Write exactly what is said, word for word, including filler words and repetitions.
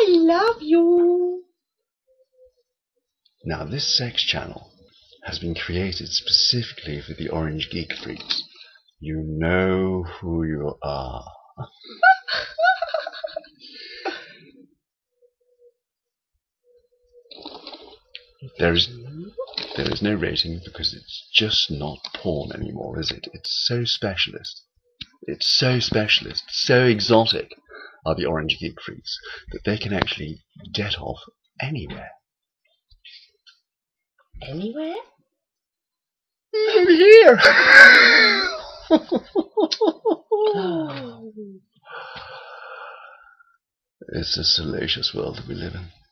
I love you. Now this sex channel has been created specifically for the Orange Geek freaks. You know who you are. There is, there is no rating because it's just not porn anymore, is it? It's so specialist. It's so specialist, so exotic are the Orange Geek freaks that they can actually get off anywhere. Anywhere? Even here! It's a salacious world that we live in.